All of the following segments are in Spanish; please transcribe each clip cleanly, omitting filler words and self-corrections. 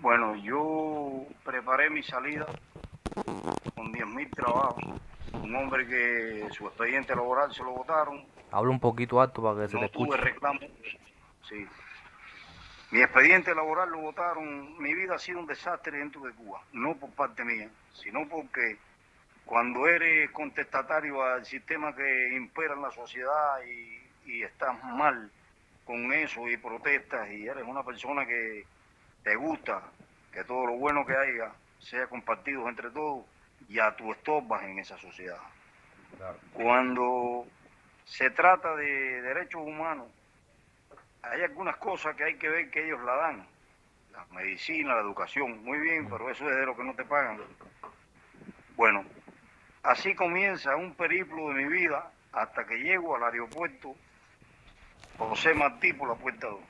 Bueno, yo preparé mi salida con 10.000 trabajos. Un hombre que su expediente laboral se lo votaron, Habla un poquito alto para que se te no tuve escuche. reclamo. Sí. Mi expediente laboral lo votaron. Mi vida ha sido un desastre dentro de Cuba. No por parte mía, sino porque cuando eres contestatario al sistema que impera en la sociedad y estás mal con eso y protestas y eres una persona que te gusta que todo lo bueno que haya sea compartido entre todos, ya tú estorbas en esa sociedad. Claro. Cuando se trata de derechos humanos, hay algunas cosas que hay que ver que ellos la dan. La medicina, la educación, muy bien, pero eso es de lo que no te pagan. Bueno, así comienza un periplo de mi vida hasta que llego al aeropuerto José Martí por la puerta 2.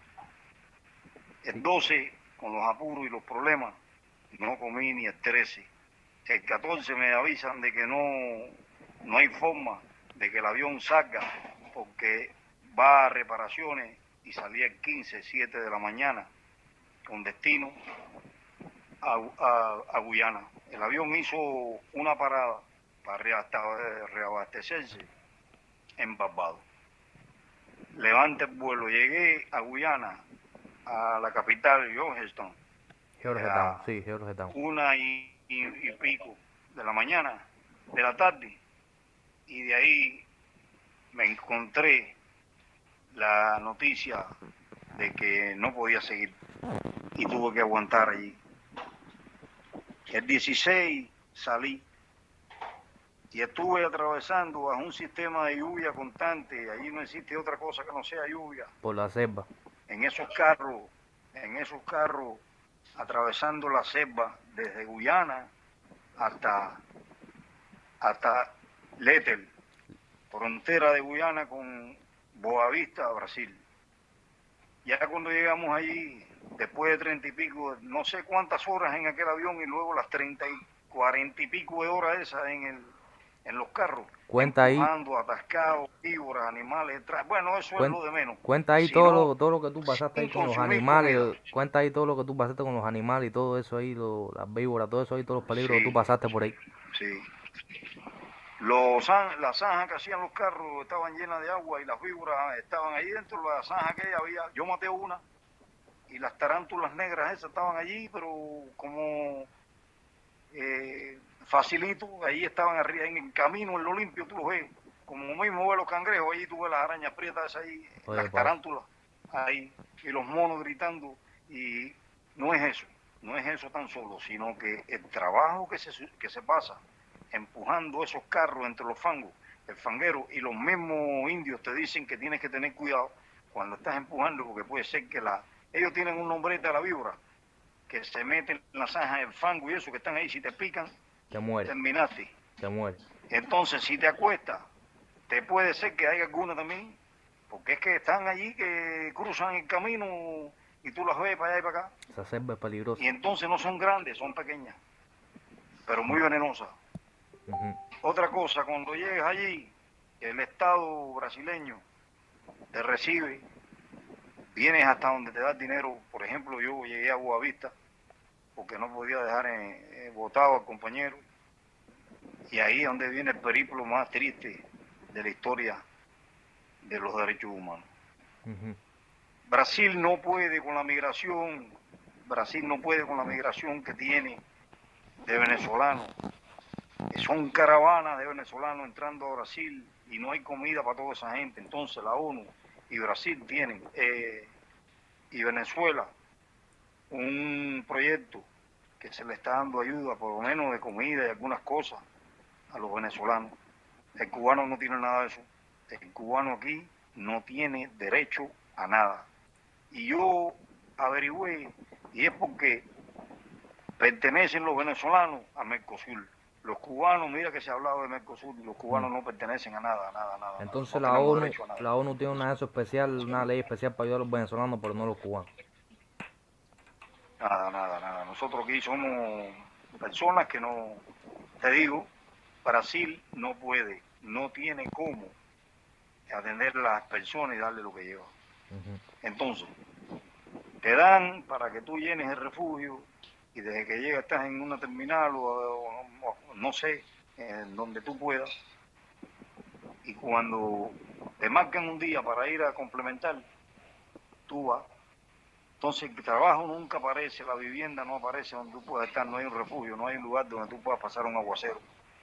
El 12, con los apuros y los problemas, no comí ni el 13. El 14 me avisan de que no hay forma de que el avión salga porque va a reparaciones y salía el 15, 7 de la mañana con destino a Guyana. El avión hizo una parada para reabastecerse en Barbados. Levanté el vuelo, llegué a Guyana, a la capital, Georgetown, Georgetown, a sí, Georgetown. 1:00 y pico de la mañana, de la tarde, y de ahí me encontré la noticia de que no podía seguir y tuve que aguantar allí. El 16 salí y estuve atravesando bajo un sistema de lluvia constante. Allí no existe otra cosa que no sea lluvia. Por la selva. En esos carros, atravesando la selva desde Guyana hasta Letel, frontera de Guyana con Boavista, Brasil. Ya cuando llegamos allí, después de 30 y pico, no sé cuántas horas en aquel avión y luego las 40 y pico de horas esas en los carros, Cuenta ahí, empujando, atascados, víboras, animales, bueno, eso es cuen- lo de menos, cuenta ahí sino todo lo que tú pasaste ahí sin con los consumir comida. animales. Cuenta ahí todo lo que tú pasaste con los animales y todo eso ahí, las víboras, todo eso ahí, todos los peligros que tú Sí, pasaste por ahí. sí. Las zanjas que hacían los carros estaban llenas de agua y las víboras estaban ahí dentro de la zanja que había. Yo maté una y las tarántulas negras esas estaban allí, pero como facilito, ahí estaban arriba en el camino, en lo limpio, tú los ves. Como mismo ves los cangrejos, allí tú ves las arañas prietas ahí, Oye, las paso. tarántulas ahí, y los monos gritando. Y no es eso, no es eso tan solo, sino que el trabajo que se pasa empujando esos carros entre los fangos, el fanguero y los mismos indios te dicen que tienes que tener cuidado cuando estás empujando, porque puede ser que ellos tienen un nombrete a la víbora, que se meten en la zanja del fango y eso, que están ahí, si te pican, Te mueres, terminaste. te mueres. Entonces, si te acuestas, te puede ser que haya alguna también, porque es que están allí que cruzan el camino y tú las ves para allá y para acá. Esa selva es peligrosa. Y entonces no son grandes, son pequeñas, pero muy venenosas. Ujú. Otra cosa, cuando llegues allí, el Estado brasileño te recibe, vienes hasta donde te da el dinero. Por ejemplo, yo llegué a Boavista porque no podía dejar botado al compañero. Y ahí es donde viene el periplo más triste de la historia de los derechos humanos. Ujú. Brasil no puede con la migración, Brasil no puede con la migración que tiene de venezolanos. Son caravanas de venezolanos entrando a Brasil y no hay comida para toda esa gente. Entonces la ONU y Brasil tienen, y Venezuela, un proyecto que se le está dando ayuda, por lo menos de comida y algunas cosas, a los venezolanos. El cubano no tiene nada de eso. El cubano aquí no tiene derecho a nada. Y yo averigüé, y es porque pertenecen los venezolanos a Mercosur. Los cubanos, mira que se ha hablado de Mercosur, y los Mm. cubanos no pertenecen a nada, nada, nada, nada. Entonces No tenemos derecho a nada. la ONU tiene una eso especial, una ley especial para ayudar a los venezolanos, pero no a los cubanos. Nada, nada, nada. Nosotros aquí somos personas que no, te digo, Brasil no puede, no tiene cómo atender a las personas y darle lo que lleva. Ujú. Entonces, Te dan para que tú llenes el refugio y desde que llegas estás en una terminal o no sé, en donde tú puedas. Y cuando te marcan un día para ir a complementar, tú vas. Entonces el trabajo nunca aparece, la vivienda no aparece donde tú puedas estar, no hay un refugio, no hay un lugar donde tú puedas pasar un aguacero.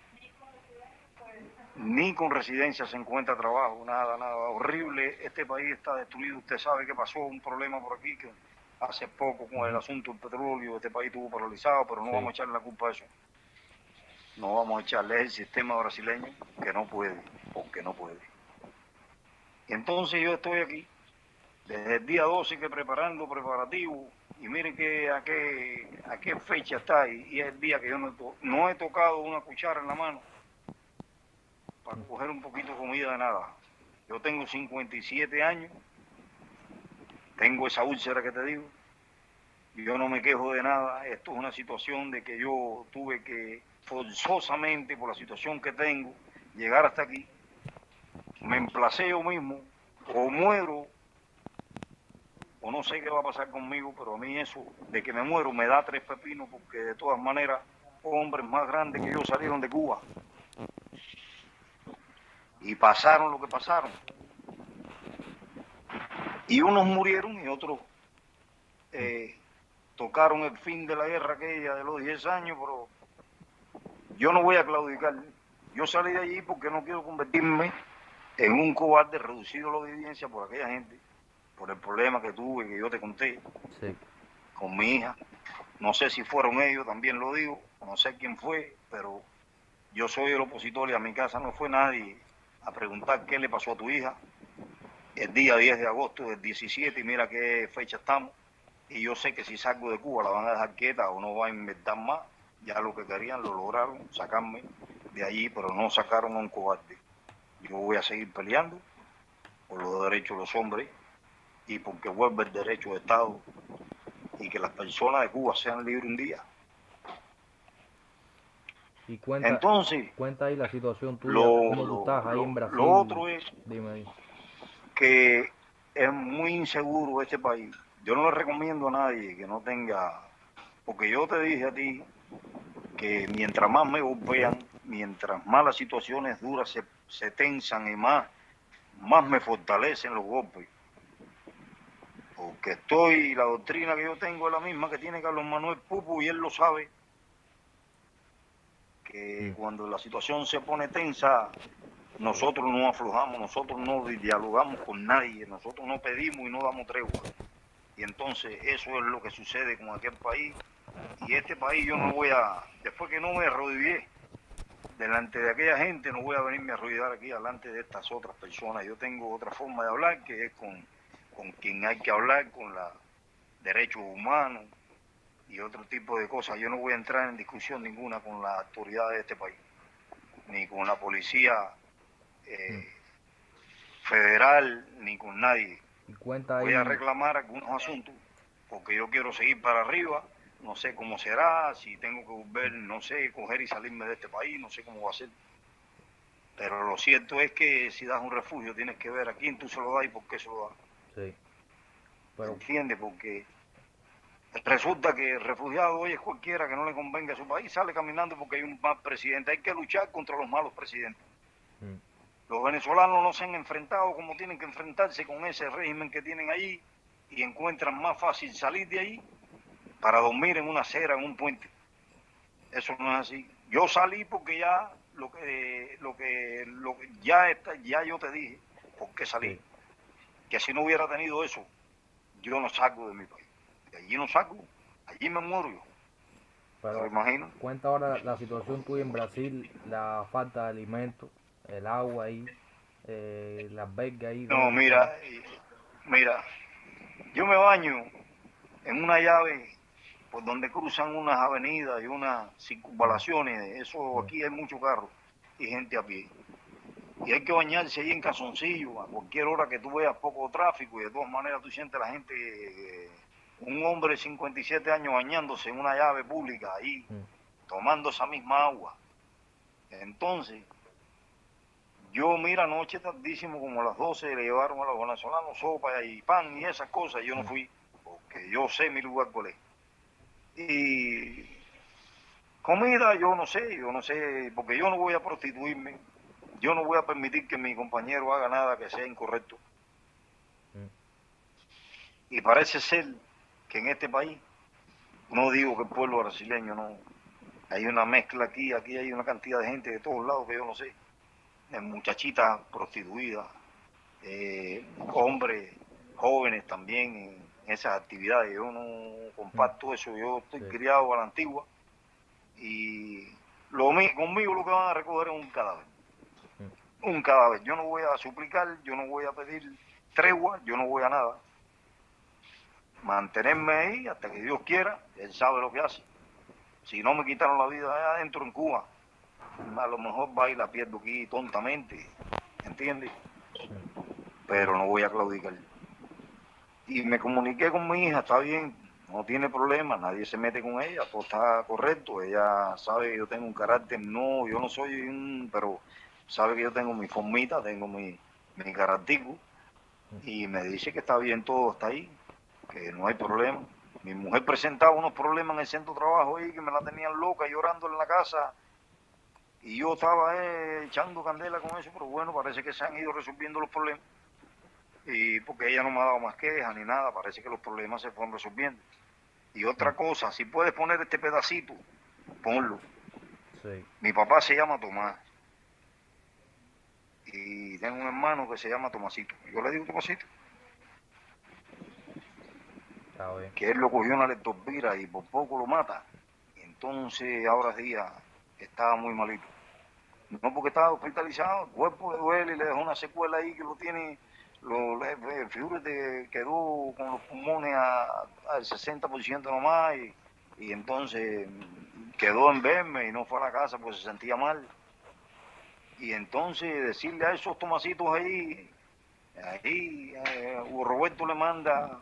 Ni con residencia se encuentra trabajo, nada, nada. Horrible, este país está destruido. Usted sabe que pasó un problema por aquí, que hace poco con el asunto del petróleo, este país estuvo paralizado, pero no vamos a Sí. echarle la culpa a eso. No vamos a echarle el sistema brasileño que no puede, porque no puede. Y entonces yo estoy aquí, desde el día 12 que preparando preparativo, y miren que a qué fecha está, y es el día que yo no he tocado una cuchara en la mano para coger un poquito de comida de nada. Yo tengo 57 años, tengo esa úlcera que te digo, y yo no me quejo de nada. Esto es una situación de que yo tuve que forzosamente, por la situación que tengo, llegar hasta aquí. Me emplacé yo mismo, o muero, o no sé qué va a pasar conmigo, pero a mí eso de que me muero me da tres pepinos, porque de todas maneras, hombres más grandes que yo salieron de Cuba y pasaron lo que pasaron. Y unos murieron y otros tocaron el fin de la guerra aquella de los 10 años, pero yo no voy a claudicar. Yo salí de allí porque no quiero convertirme en un cobarde reducido a la audiencia por aquella gente, por el problema que tuve, que yo te conté, Sí. con mi hija. No sé si fueron ellos, también lo digo, no sé quién fue, pero yo soy el opositor y a mi casa no fue nadie a preguntar qué le pasó a tu hija el día 10 de agosto del 17 y mira qué fecha estamos. Y yo sé que si salgo de Cuba la van a dejar quieta o no va a inventar más. Ya lo que querían lo lograron, sacarme de allí, pero no sacaron a un cobarde. Yo voy a seguir peleando por los derechos de los hombres y porque vuelva el derecho de Estado y que las personas de Cuba sean libres un día. Y Entonces, cuenta ahí la situación tuya, lo, cómo tú lo, estás ahí en lo, lo Brasil. otro es Dime ahí. que es muy inseguro este país. Yo no le recomiendo a nadie que no tenga, porque yo te dije a ti que mientras más me golpean, mientras más las situaciones duras se tensan y más me fortalecen los golpes. Porque la doctrina que yo tengo es la misma que tiene Carlos Manuel Pupo y él lo sabe, que cuando la situación se pone tensa, nosotros no aflojamos, nosotros no dialogamos con nadie, nosotros no pedimos y no damos tregua. Y entonces eso es lo que sucede con aquel país. Y este país yo no voy a, después que no me arrodillé delante de aquella gente, no voy a venirme a arrodillar aquí delante de estas otras personas. Yo tengo otra forma de hablar que es con quien hay que hablar, con los derechos humanos y otro tipo de cosas. Yo no voy a entrar en discusión ninguna con las autoridades de este país, ni con la policía federal, ni con nadie. Y cuenta Voy a ahí, reclamar algunos asuntos porque yo quiero seguir para arriba. No sé cómo será, si tengo que volver, no sé, coger y salirme de este país, no sé cómo va a ser. Pero lo cierto es que si das un refugio tienes que ver a quién tú se lo das y por qué se lo das. sí, pero ¿Entiendes? Porque resulta que el refugiado hoy es cualquiera que no le convenga a su país, sale caminando porque hay un mal presidente. Hay que luchar contra los malos presidentes. Los venezolanos no se han enfrentado como tienen que enfrentarse con ese régimen que tienen allí y encuentran más fácil salir de ahí para dormir en una acera, en un puente. Eso no es así. Yo salí porque ya ya yo te dije por qué salí. sí. Que si no hubiera tenido eso, yo no salgo de mi país. De allí no salgo, allí me muero yo. ¿Te lo Pero imaginas? cuenta ahora la situación tuya en Brasil, la falta de alimentos, el agua ahí, la albergue ahí, No, ¿cómo tú estás? mira, yo me baño en una llave por donde cruzan unas avenidas y unas circunvalaciones. Eso aquí hay muchos carros y gente a pie. Y hay que bañarse ahí en calzoncillo a cualquier hora que tú veas poco tráfico y de todas maneras tú sientes la gente, un hombre de 57 años bañándose en una llave pública ahí, tomando esa misma agua. Entonces, yo mira anoche tardísimo como a las 12 le llevaron a los venezolanos sopa y pan y esas cosas, yo no fui, que yo sé mi lugar cuál es. Y comida, yo no sé, porque yo no voy a prostituirme, yo no voy a permitir que mi compañero haga nada que sea incorrecto. Mm. Y parece ser que en este país, no digo que el pueblo brasileño no, hay una mezcla aquí hay una cantidad de gente de todos lados que yo no sé, de muchachitas prostituidas, hombres jóvenes también en esas actividades. Yo no Mm. comparto eso, yo estoy Sí. criado a la antigua y conmigo lo que van a recoger es un cadáver. Mm. Un cadáver. Yo no voy a suplicar, yo no voy a pedir tregua, yo no voy a nada. Mantenerme ahí hasta que Dios quiera, Él sabe lo que hace. Si no me quitaron la vida allá adentro en Cuba, a lo mejor va y la pierdo aquí tontamente, ¿entiendes? Mm. Pero no voy a claudicar. Y me comuniqué con mi hija, está bien, no tiene problema, nadie se mete con ella, todo está correcto, ella sabe que yo tengo un carácter, no, yo no soy pero sabe que yo tengo mi formita, tengo mi carácter, y me dice que está bien todo, está ahí, que no hay problema. Mi mujer presentaba unos problemas en el centro de trabajo ahí que me la tenían loca, llorando en la casa, y yo estaba echando candela con eso, pero bueno, parece que se han ido resolviendo los problemas. Y porque ella no me ha dado más quejas ni nada, parece que los problemas se fueron resolviendo. Y otra Mm. cosa, si puedes poner este pedacito, ponlo. Sí. Mi papá se llama Tomás y tengo un hermano que se llama Tomasito. Yo le digo Tomasito, Está bien. que él lo cogió una leptospira y por poco lo mata. Entonces ahora día estaba muy malito. No porque estaba hospitalizado, el cuerpo le duele y le dejó una secuela ahí que lo tiene, figúrate, quedó con los pulmones al 60% nomás y entonces quedó en verme y no fue a la casa porque se sentía mal. Y entonces decirle a esos tomasitos ahí Hugo Roberto le manda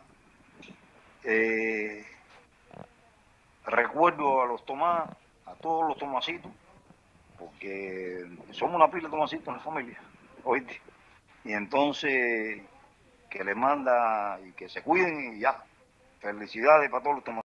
eh, recuerdo a los Tomás, a todos los Tomasitos, porque somos una pila de Tomasitos en la familia, ¿oíste? Y entonces que le manda y que se cuiden y ya. Felicidades para todos los Tomasitos.